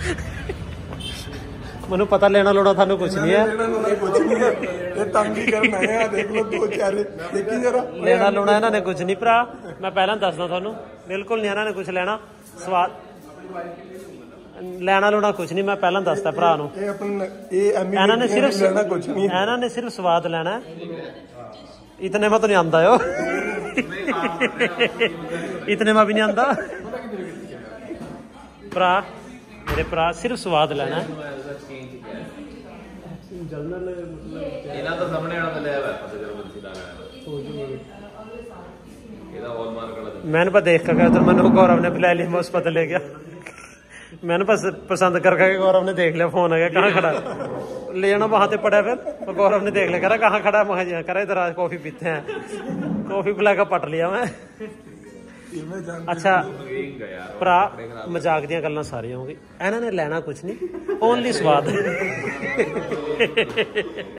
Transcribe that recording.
मैनू पता लेना लोड़ा थानू कुछ नहीं है, लेना लूना इन्होंने कुछ नहीं भरा। मैं पहला दसदा थानू बिल्कुल नहीं इन्होंने कुछ लेना, स्वाद लेना लूना कुछ नहीं। मैं पहला दसता भरा नू इन्होंने सिर्फ स्वाद लेना है। इतने में तो नहीं आंदा यो इतने में भी नहीं आंदा भरा मेरे भरा, सिर्फ स्वाद लेना है। मैंने पर देख कर तो मैंने गौरव ने बुला लिया, मैं उस पता ले गया। मैंने बस पसंद करके गौरव ने देख लिया, फोन आ गया कहाँ खड़ा ले जाना वहां से पड़ा। फिर तो गौरव ने देख लिया, कह रहा कहाँ खड़ा, मैं जी कह रहा इधर आज कॉफी पीते हैं। कॉफी पिला कर पट लिया मैं। अच्छा भरा मजाक दियां गल्लां सारियां होगी, इन्होंने लेना कुछ नहीं, ओनली स्वाद